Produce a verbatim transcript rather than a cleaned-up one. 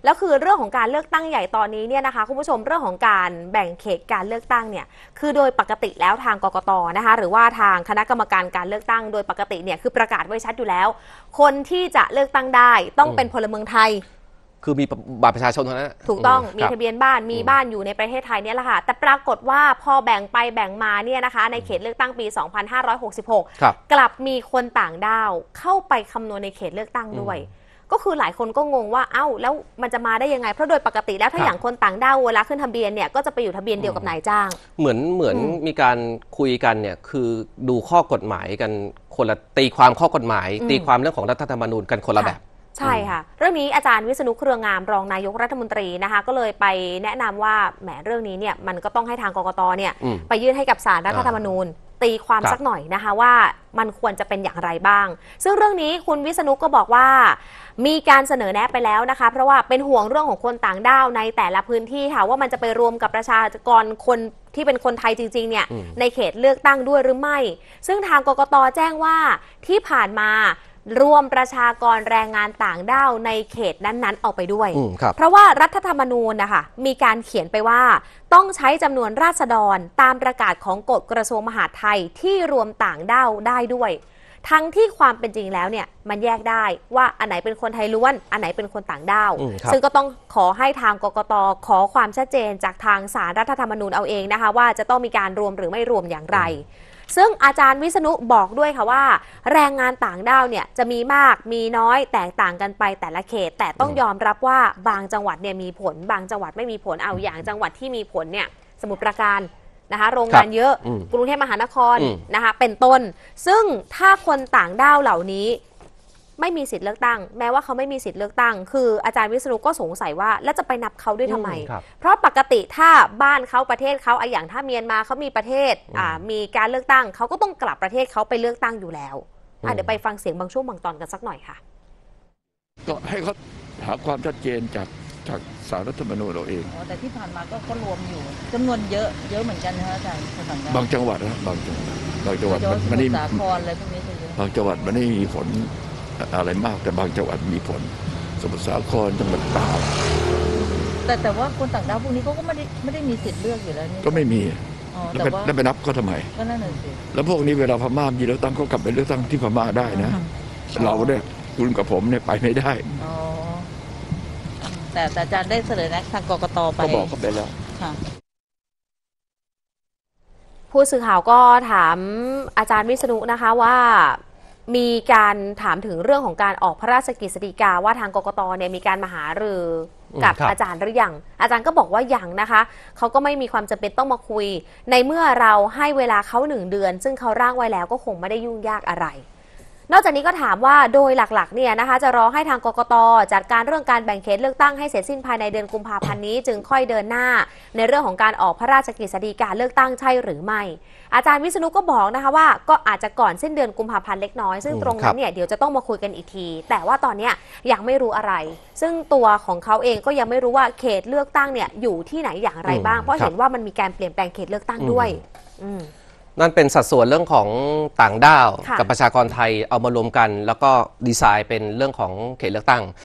แล้วคือเรื่องของการเลือกตั้งใหญ่ตอนนี้เนี่ยนะคะคุณผู้ชมเรื่องของการแบ่งเขตการเลือกตั้งเนี่ยคือโดยปกติแล้วทางกกต.นะคะหรือว่าทางคณะกรรมการการเลือกตั้งโดยปกติเนี่ยคือประกาศไว้ชัดอยู่แล้วคนที่จะเลือกตั้งได้ต้องเป็นพลเมืองไทยคือมีบัตรประชาชนเท่านั้นถูกต้องมีทะเบียนบ้านมีบ้านอยู่ในประเทศไทยเนี่ยแหละค่ะแต่ปรากฏว่าพอแบ่งไปแบ่งมาเนี่ยนะคะในเขตเลือกตั้งปีสองพันห้าร้อยหกสิบหกกลับมีคนต่างด้าวเข้าไปคำนวณในเขตเลือกตั้งด้วยก็คือหลายคนก็งงว่าเอ้าแล้วมันจะมาได้ยังไงเพราะโดยปกติแล้วถ้าอย่างคนต่างด้าวเวลาขึ้นทะเบียนเนี่ยก็จะไปอยู่ทะเบียนเดียวกับนายจ้างเหมือนเหมือนมีการคุยกันเนี่ยคือดูข้อกฎหมายกันคนละตีความข้อกฎหมายตีความเรื่องของรัฐธรรมนูญกันคนละแบบใช่ค่ะเรื่องนี้อาจารย์วิษณุเครืองามรองนายกรัฐมนตรีนะคะก็เลยไปแนะนำว่าแหมเรื่องนี้เนี่ยมันก็ต้องให้ทางกกตเนี่ยไปยื่นให้กับศาลรัฐธรรมนูญตีความสักหน่อยนะคะว่ามันควรจะเป็นอย่างไรบ้างซึ่งเรื่องนี้คุณวิษณุก็บอกว่ามีการเสนอแนะไปแล้วนะคะเพราะว่าเป็นห่วงเรื่องของคนต่างด้าวในแต่ละพื้นที่ค่ะว่ามันจะไปรวมกับประชากรคนที่เป็นคนไทยจริงๆเนี่ยในเขตเลือกตั้งด้วยหรือไม่ซึ่งทางกกตแจ้งว่าที่ผ่านมารวมประชากรแรงงานต่างด้าวในเขตนั้นๆเอาไปด้วยเพราะว่ารัฐธรรมนูญนะคะมีการเขียนไปว่าต้องใช้จำนวนราษฎรตามประกาศของกฎกระทรวงมหาดไทยที่รวมต่างด้าวได้ด้วยทั้งที่ความเป็นจริงแล้วเนี่ยมันแยกได้ว่าอันไหนเป็นคนไทยล้วนอันไหนเป็นคนต่างด้าวซึ่งก็ต้องขอให้ทางกกตขอความชัดเจนจากทางศาลรัฐธรรมนูญเอาเองนะคะว่าจะต้องมีการรวมหรือไม่รวมอย่างไรซึ่งอาจารย์วิษณุบอกด้วยค่ะว่าแรงงานต่างด้าวเนี่ยจะมีมากมีน้อยแตกต่างกันไปแต่ละเขตแต่ต้องยอมรับว่าบางจังหวัดเนี่ยมีผลบางจังหวัดไม่มีผลเอาอย่างจังหวัดที่มีผลเนี่ยสมุทรปราการนะคะโรงงานเยอะกรุงเทพมหานครนะคะเป็นต้นซึ่งถ้าคนต่างด้าวเหล่านี้ไม่มีสิทธิ์เลือกตั้งแม้ว่าเขาไม่มีสิทธิ์เลือกตั้งคืออาจารย์วิษณุก็สงสัยว่าแล้วจะไปนับเขาด้วยทำไมเพราะปกติถ้าบ้านเขาประเทศเขาอย่างถ้าเมียนมาเขามีประเทศมีการเลือกตั้งเขาก็ต้องกลับประเทศเขาไปเลือกตั้งอยู่แล้วเดี๋ยวไปฟังเสียงบางช่วงบางตอนกันสักหน่อยค่ะก็ให้เขาหาความชัดเจนจากจากศาลรัฐธรรมนูญเราเองแต่ที่ผ่านมาก็ก็รวมอยู่จำนวนเยอะเยอะเหมือนกันนะคะอาจารย์บางจังหวัดนะบางจังหวัดบางจังหวัดมันไม่สาครอะไรพวกนี้บางจังหวัดมันไม่มีผลอะไรมากแต่บางจังหวัดมีผลสมุทรสาครจังหวัดตากแต่แต่ว่าคนต่างด้าวพวกนี้เขาก็ไม่ได้ไม่ได้มีสิทธิ์เลือกอยู่แล้วนี่ก็ไม่มีแล้วไปนับก็ทำไมก็นั่นแหละสิแล้วพวกนี้เวลาพม่ามีเลือกตั้งก็กลับไปเลือกตั้งที่พม่าได้นะเราเนี่ยคุณกับผมเนี่ยไปไม่ได้แต่แต่อาจารย์ได้เสนอแนะทางกกตไปก็บอกเขาไปแล้วผู้สื่อข่าวก็ถามอาจารย์วิษณุนะคะว่ามีการถามถึงเรื่องของการออกพระราชกฤษฎีกาว่าทางกกตเนี่ยมีการมาหารือกับอาจารย์หรือยังอาจารย์ก็บอกว่ายังนะคะเขาก็ไม่มีความจำเป็นต้องมาคุยในเมื่อเราให้เวลาเขาหนึ่งเดือนซึ่งเขาร่างไว้แล้วก็คงไม่ได้ยุ่งยากอะไรนอกจากนี้ก็ถามว่าโดยหลักๆเนี่ยนะคะจะรอให้ทางกกตจัดการเรื่องการแบ่งเขตเลือกตั้งให้เสร็จสิ้นภายในเดือนกุมภาพันธ์นี้จึงค่อยเดินหน้าในเรื่องของการออกพระราชกฤษฎีกาเลือกตั้งใช่หรือไม่อาจารย์วิษณุก็บอกนะคะว่าก็อาจจะก่อนสิ้นเดือนกุมภาพันธ์เล็กน้อยซึ่งตรงนั้นเนี่ยเดี๋ยวจะต้องมาคุยกันอีกทีแต่ว่าตอนนี้ยังไม่รู้อะไรซึ่งตัวของเขาเองก็ยังไม่รู้ว่าเขตเลือกตั้งเนี่ยอยู่ที่ไหนอย่างไรบ้างเพราะเห็นว่ามันมีการเปลี่ยนแปลงเขตเลือกตั้งด้วยนั่นเป็นสัดส่วนเรื่องของต่างด้าวกับประชากรไทยเอามารวมกันแล้วก็ดีไซน์เป็นเรื่องของเขตเลือกตั้ง